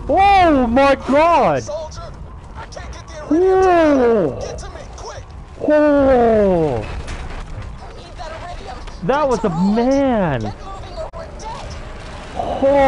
Oh my god! Soldier, I can't get the iridium. Get to me, quick! Oh! I need that iridium. That was a Control it. man! Get moving or we're dead. Oh!